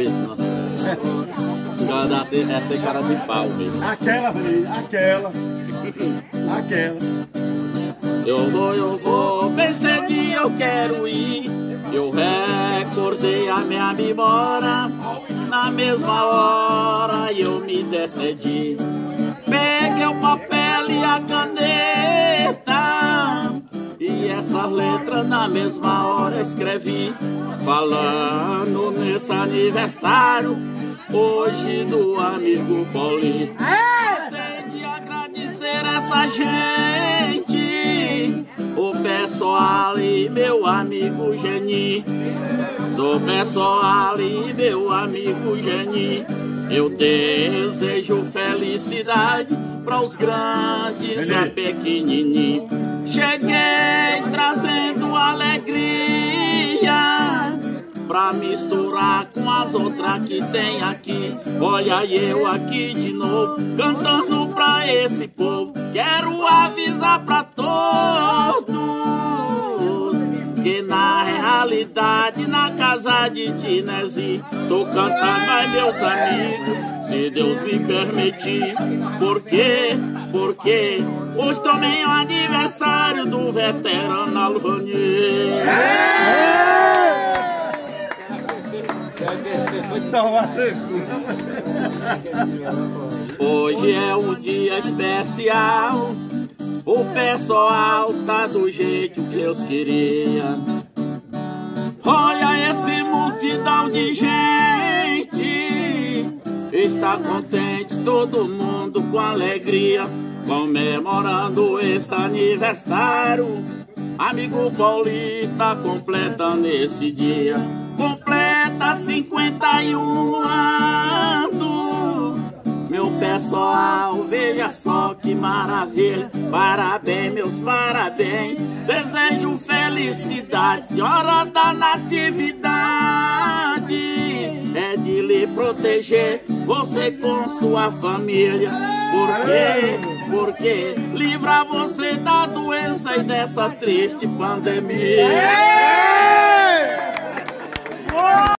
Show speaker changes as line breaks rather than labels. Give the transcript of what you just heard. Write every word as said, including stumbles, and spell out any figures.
cabeça. Cada essa é cara de pau mesmo.
Aquela, aquela, aquela.
Eu vou, eu vou, bem cedinho eu quero ir. Eu recordei a minha memória. Na mesma hora eu me decidi. Peguei o papel e a caneta, e essas letras na mesma hora escrevi, falando nesse aniversário hoje do amigo Paulinho. Tem de agradecer essa gente, o pessoal e meu amigo Geni. Do pessoal e meu amigo Geni, eu desejo felicidade para os grandes e pequenininhos. Cheguei trazendo alegria pra misturar com as outras que tem aqui. Olha eu aqui de novo, cantando pra esse povo. Quero avisar pra todos que na realidade na casa de Tinezinho tô cantando, ai meus amigos, se Deus me permitir. Por quê? Porque hoje também é o aniversário do veterano Alvani. Hoje é um dia especial, o pessoal tá do jeito que Deus queria. Olha esse multidão de gente, está contente todo mundo com alegria, comemorando esse aniversário. Amigo Paulinho tá completando esse dia, completa cinquenta e um anos. Meu pessoal, veja só que maravilha. Parabéns, meus parabéns. Desejo felicidade, senhora da natividade. É de lhe proteger, você com sua família. Por quê? Porque livra você da doença e dessa triste pandemia.